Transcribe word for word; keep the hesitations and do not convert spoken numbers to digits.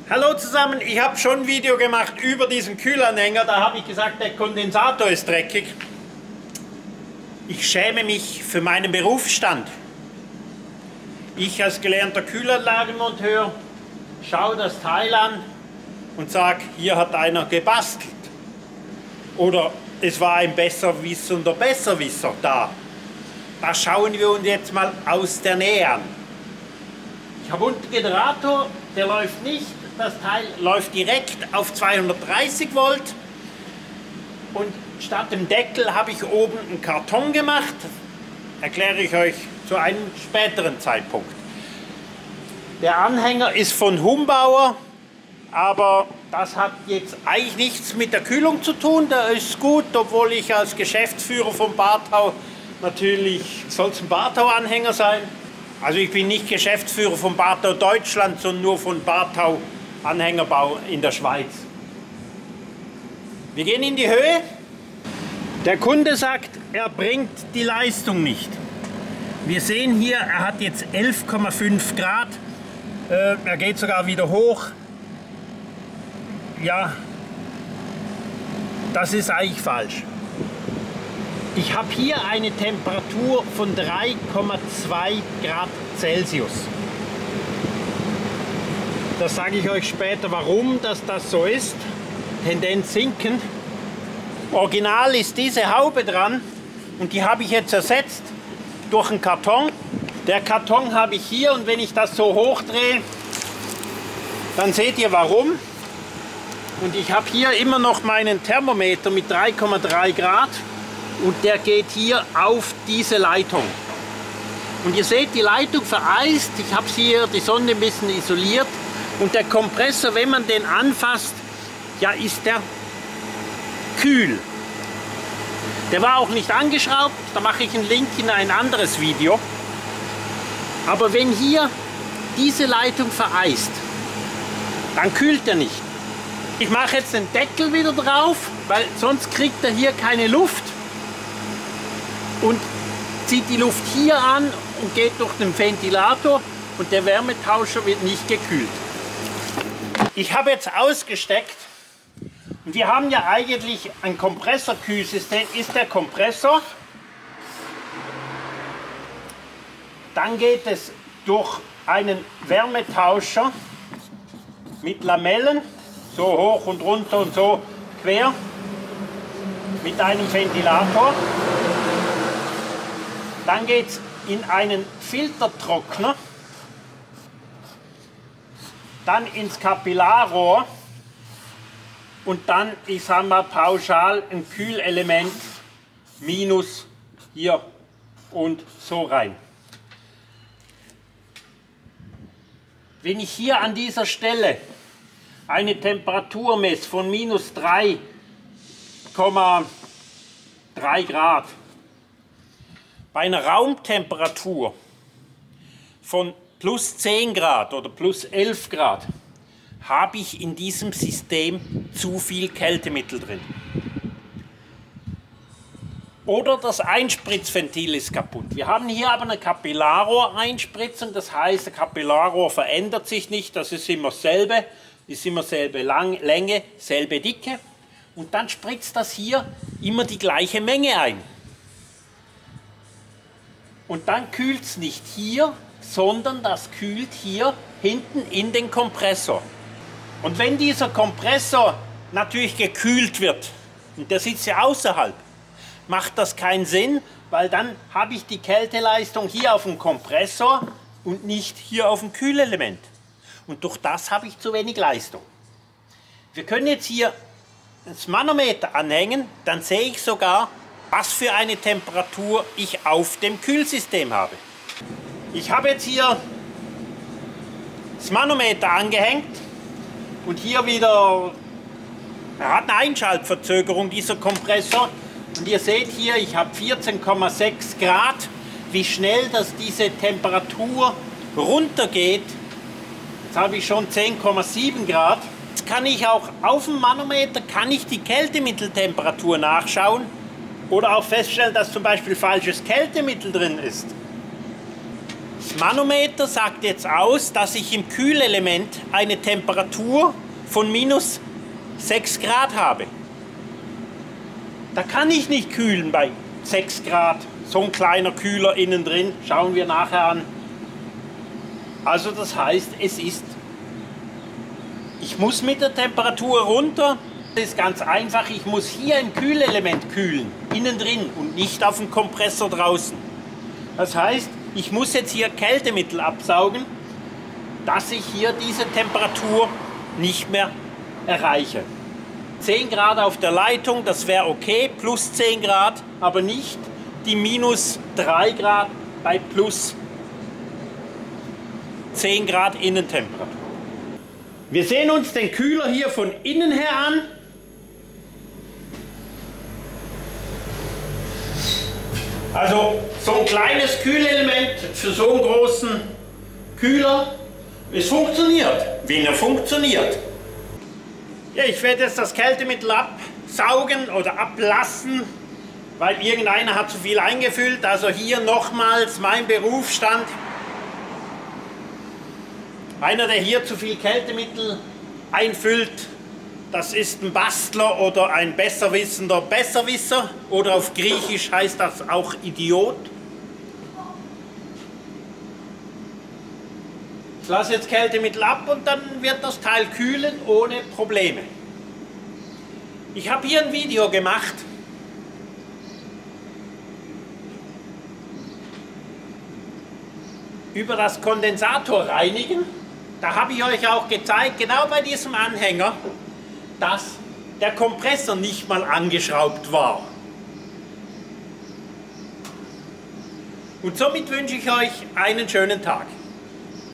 Hallo zusammen, ich habe schon ein Video gemacht über diesen Kühlanhänger, da habe ich gesagt, der Kondensator ist dreckig. Ich schäme mich für meinen Berufsstand. Ich als gelernter Kühlanlagenmonteur schaue das Teil an und sage, hier hat einer gebastelt. Oder es war ein besserwissender Besserwisser da. Das schauen wir uns jetzt mal aus der Nähe an. Ich habe unten einen Generator, der läuft nicht. Das Teil läuft direkt auf zweihundertdreißig Volt und statt dem Deckel habe ich oben einen Karton gemacht. Erkläre ich euch zu einem späteren Zeitpunkt. Der Anhänger ist von Humbauer, aber das hat jetzt eigentlich nichts mit der Kühlung zu tun. Der ist gut, obwohl ich als Geschäftsführer von Bartau natürlich, soll es ein Bartau-Anhänger sein. Also ich bin nicht Geschäftsführer von Bartau Deutschland, sondern nur von Bartau Anhängerbau in der Schweiz. Wir gehen in die Höhe. Der Kunde sagt, er bringt die Leistung nicht. Wir sehen hier, er hat jetzt elf Komma fünf Grad. Äh, er geht sogar wieder hoch. Ja, das ist eigentlich falsch. Ich habe hier eine Temperatur von drei Komma zwei Grad Celsius. Das sage ich euch später, warum dass das so ist. Tendenz sinkend. Original ist diese Haube dran und die habe ich jetzt ersetzt durch einen Karton. Der Karton habe ich hier und wenn ich das so hochdrehe, dann seht ihr warum. Und ich habe hier immer noch meinen Thermometer mit drei Komma drei Grad und der geht hier auf diese Leitung. Und ihr seht, die Leitung vereist. Ich habe hier die Sonne ein bisschen isoliert. Und der Kompressor, wenn man den anfasst, ja, ist der kühl. Der war auch nicht angeschraubt, da mache ich einen Link in ein anderes Video. Aber wenn hier diese Leitung vereist, dann kühlt er nicht. Ich mache jetzt den Deckel wieder drauf, weil sonst kriegt er hier keine Luft und zieht die Luft hier an und geht durch den Ventilator und der Wärmetauscher wird nicht gekühlt. Ich habe jetzt ausgesteckt und wir haben ja eigentlich ein Kompressorkühlsystem, ist der Kompressor. Dann geht es durch einen Wärmetauscher mit Lamellen, so hoch und runter und so quer, mit einem Ventilator. Dann geht es in einen Filtertrockner. Dann ins Kapillarrohr und dann, ich sage mal pauschal, ein Kühlelement minus hier und so rein. Wenn ich hier an dieser Stelle eine Temperatur messe von minus drei Komma drei Grad, bei einer Raumtemperatur von plus zehn Grad oder plus elf Grad habe ich in diesem System zu viel Kältemittel drin. Oder das Einspritzventil ist kaputt. Wir haben hier aber eine Kapillarrohr-Einspritzung, das heißt, das Kapillarrohr verändert sich nicht, das ist immer dasselbe, ist immer selbe Lang Länge, selbe Dicke und dann spritzt das hier immer die gleiche Menge ein. Und dann kühlt es nicht hier, sondern das kühlt hier hinten in den Kompressor. Und wenn dieser Kompressor natürlich gekühlt wird, und der sitzt ja außerhalb, macht das keinen Sinn, weil dann habe ich die Kälteleistung hier auf dem Kompressor und nicht hier auf dem Kühlelement. Und durch das habe ich zu wenig Leistung. Wir können jetzt hier das Manometer anhängen, dann sehe ich sogar, was für eine Temperatur ich auf dem Kühlsystem habe. Ich habe jetzt hier das Manometer angehängt und hier wieder, er hat eine Einschaltverzögerung, dieser Kompressor. Und ihr seht hier, ich habe vierzehn Komma sechs Grad, wie schnell dass diese Temperatur runtergeht. Jetzt habe ich schon zehn Komma sieben Grad. Jetzt kann ich auch auf dem Manometer kann ich die Kältemitteltemperatur nachschauen oder auch feststellen, dass zum Beispiel falsches Kältemittel drin ist. Das Manometer sagt jetzt aus, dass ich im Kühlelement eine Temperatur von minus sechs Grad habe. Da kann ich nicht kühlen bei sechs Grad. So ein kleiner Kühler innen drin, schauen wir nachher an. Also das heißt, es ist, ich muss mit der Temperatur runter. Das ist ganz einfach, ich muss hier im Kühlelement kühlen, innen drin und nicht auf dem Kompressor draußen. Das heißt, ich muss jetzt hier Kältemittel absaugen, dass ich hier diese Temperatur nicht mehr erreiche. zehn Grad auf der Leitung, das wäre okay, plus zehn Grad, aber nicht die minus drei Grad bei plus zehn Grad Innentemperatur. Wir sehen uns den Kühler hier von innen her an. Also so ein kleines Kühlelement für so einen großen Kühler, es funktioniert, wenn er funktioniert. Ja, ich werde jetzt das Kältemittel absaugen oder ablassen, weil irgendeiner hat zu viel eingefüllt. Also hier nochmals mein Berufsstand. Einer, der hier zu viel Kältemittel einfüllt, das ist ein Bastler oder ein besserwissender Besserwisser. Oder auf Griechisch heißt das auch Idiot. Ich lasse jetzt Kältemittel ab und dann wird das Teil kühlen ohne Probleme. Ich habe hier ein Video gemacht. Über das Kondensatorreinigen. Da habe ich euch auch gezeigt, genau bei diesem Anhänger, dass der Kompressor nicht mal angeschraubt war. Und somit wünsche ich euch einen schönen Tag.